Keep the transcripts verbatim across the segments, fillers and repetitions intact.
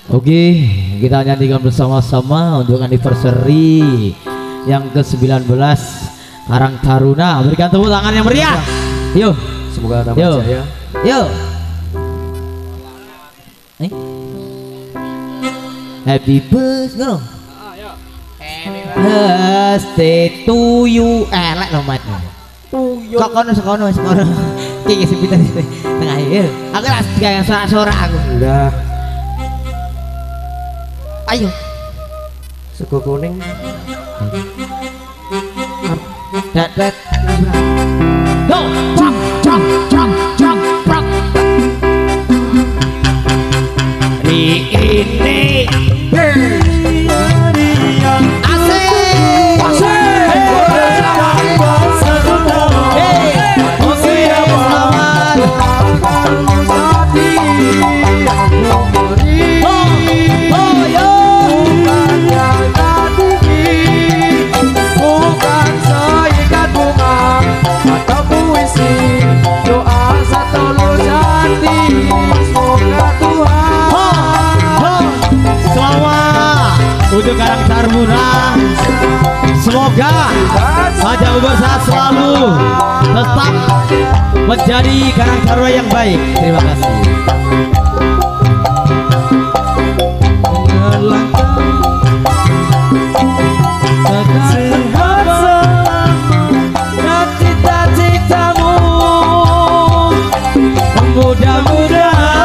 Oke, kita nyanyikan bersama-sama untuk anniversary yang ke sembilan belas Karang Taruna. Berikan tepuk tangan yang meriah. Yuk, semoga tambah jaya. Yuk. Eh? Happy birthday, no? Birthday to you. Eh, lek lo mat. Kok kono sekono sekono. Iki sepitan tengah ya. Aku ras yang sorak-sorak aku. Udah. Ayo. Sego kuning. Dat dat. Go, jump, jump, jump, jump, jump. Di ini. Untuk Karang Taruna, semoga panjang umur sehat selalu, tetap menjadi Karang Taruna yang baik. Terima kasih. Cita-citamu mudah-mudahan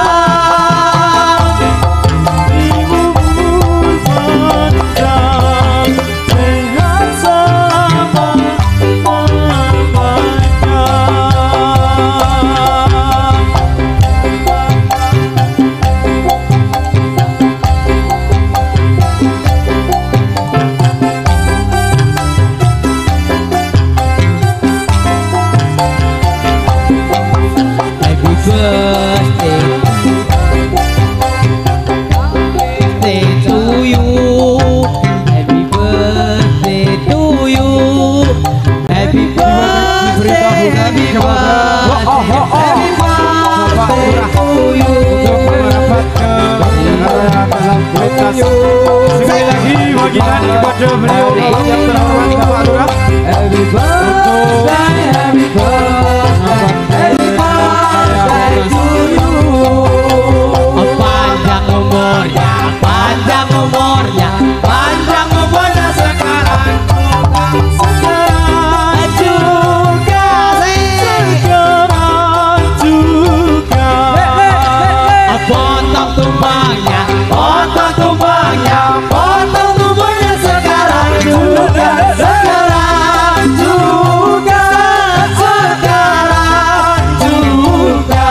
sekali lagi wajiban kepada beliau yang terhormat Bapak Lurah. Happy birthday, happy birthday, happy birthday to you. Panjang umurnya, panjang umurnya, panjang umurnya sekarang sekarang juga sekarang juga. Potong tumbangnya, potong tumbangnya, potong tumbangnya sekarang juga, sekarang juga, sekarang juga.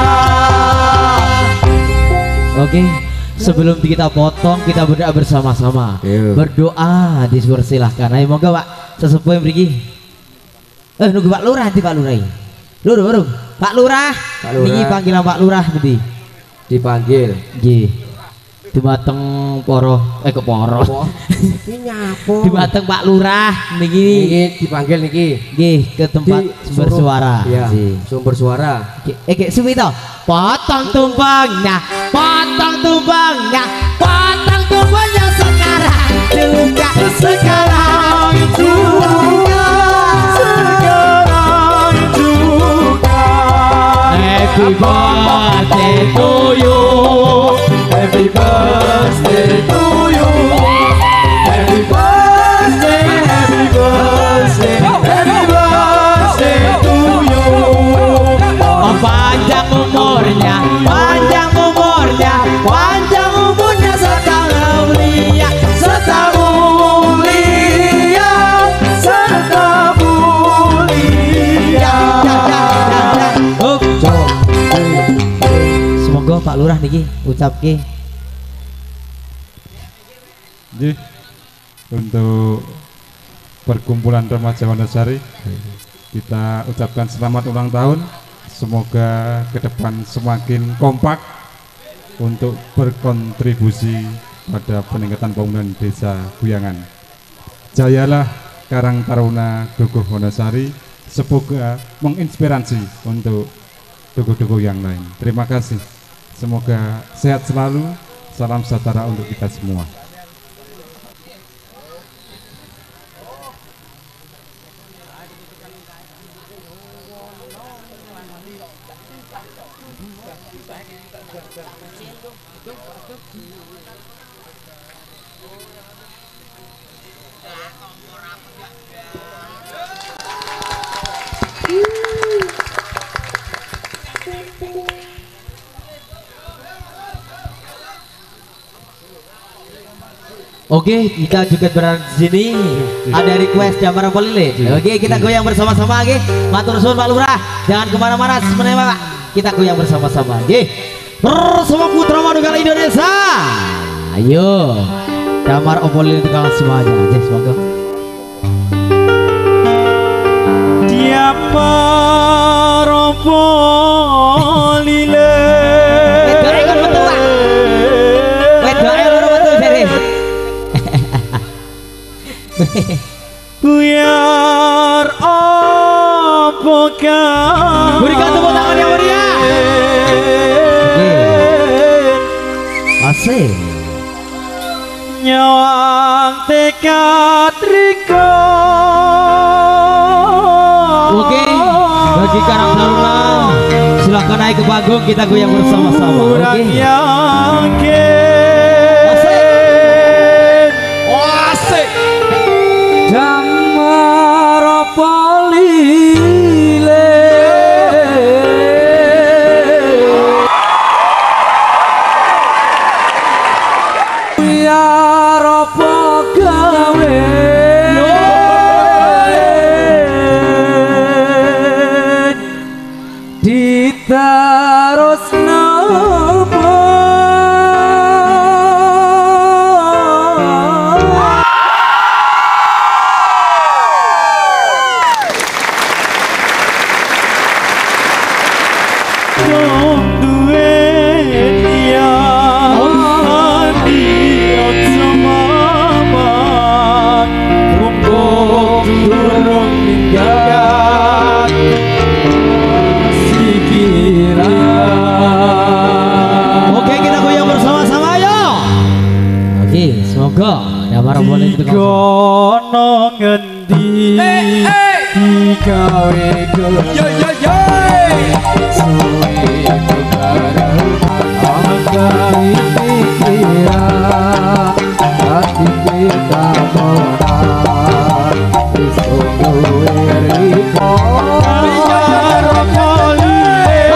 Oke, sebelum kita potong kita berdoa bersama-sama. Berdoa dipersilahkan. Ayo moga Pak sesepuh yang pergi. Eh nunggu Pak Lurah nanti Pak Lurah. Lurah baru Pak Lurah. Ini panggilan Pak Lurah nanti. Dipanggil. Nggih. Dumateng poro eh ke poro. Ini nyapo? Dumateng Pak Lurah niki. Niki dipanggil niki. Nggih, ke tempat sumber suara. Iya, sumber suara. Eh kayak suwi to. Potong tumbangnya, potong tumbangnya, potong tumbangnya sekarang juga, sekarang juga, sekarang juga. Happy birthday to you, Happy birthday to you. Happy birthday, happy birthday, happy birthday to you. oh, panjang umurnya, panjang umurnya, panjang umurnya serta mulia, serta mulia, serta mulia. Semoga Pak Lurah niki ucapke. Jadi untuk perkumpulan remaja Wonosari kita ucapkan selamat ulang tahun. Semoga ke depan semakin kompak untuk berkontribusi pada peningkatan pembangunan desa Buyangan. Jayalah Karang Taruna Dukuh Wonosari. Semoga menginspirasi untuk dukuh-dukuh yang lain. Terima kasih. Semoga sehat selalu, Salam sejahtera untuk kita semua. Oke, kita juga berada di sini. Ada request Jamar Polile. Oke, kita goyang bersama-sama. Oke, matur suwun Pak Lurah. Jangan kemana-mana, sebenarnya Pak. Kita goyang bersama-sama. Oke, bersama Putra Manunggal Indonesia. Ayo, Jamar Polile itu kalah semuanya. Oke, semoga. Jamar Polile. Wedoke kon metu Pak. Wedoke loro metu jare. Biar apa kau Berikan tepuk tangan yang meriah. Asik. Nyawang tekad riko. Oke, bagi Karang Taruna silahkan naik ke panggung, kita goyang bersama-sama. Oke. Jamar Polile. Biar apa gawe diterusno. Jamar Polile itu kono ngendi digawe yo yo yo suwe bareng angkai pikiran hati kita mona isungguh riko Jamar Polile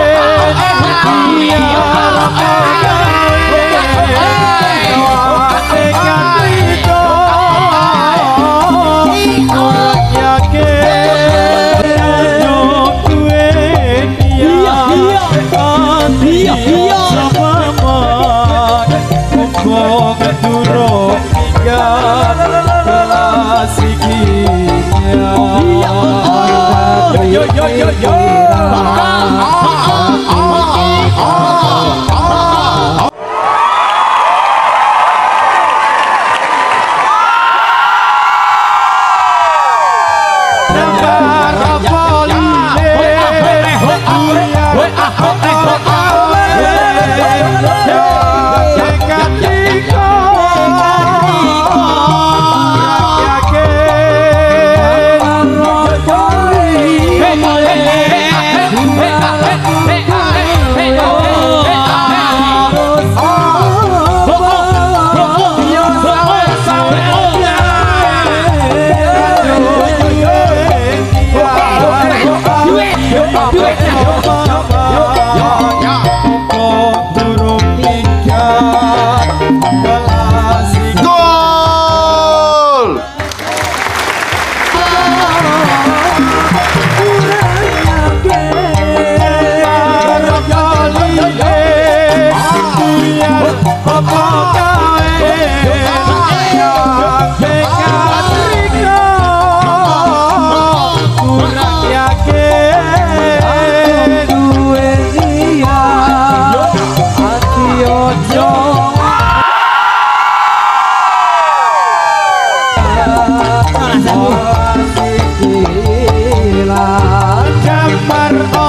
yo yo yo yo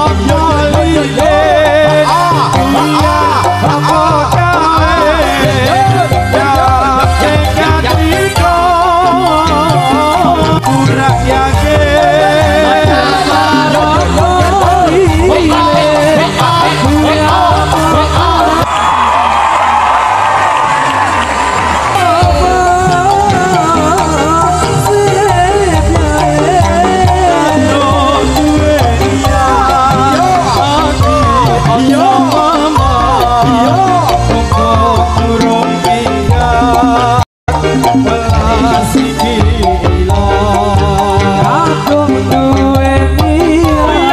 Jamar Polile Durung minggat welas iki ila Aku duweni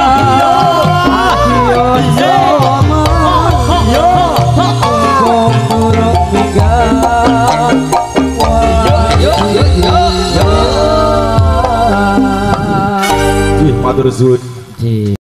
ati ojo yo kok durung minggat Yo yo yo yo. matur suwun.